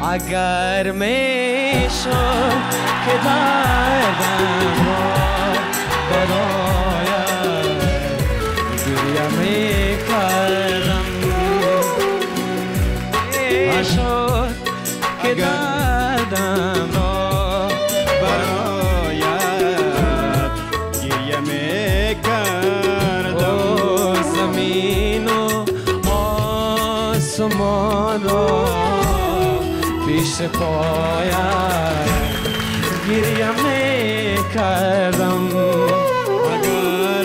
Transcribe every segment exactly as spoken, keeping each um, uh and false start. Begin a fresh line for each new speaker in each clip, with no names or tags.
اگر میشد که دردم را برایت گریه میکردم، شد که دردم را
برایت گریه میکردم.
زمین و آسمان را پیش پایت گریه میکردم.
اگر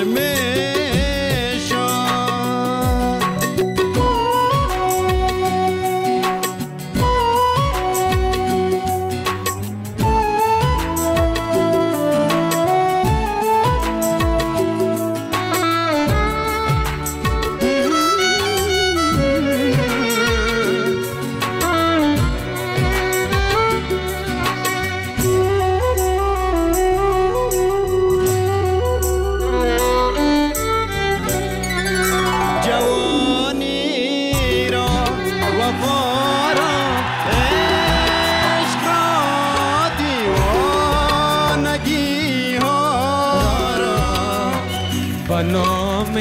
با نام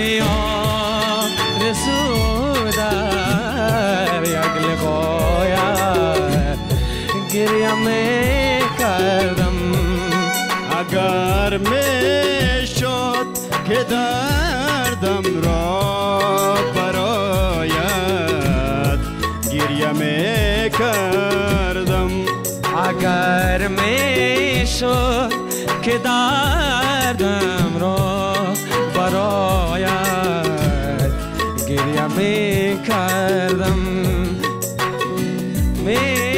آرزو در یک لقایت گریه میکردم.
اگر میشد که دردم را برایت گریه میکردم.
اگر میشد که دردم را برایت گریه میکردم. می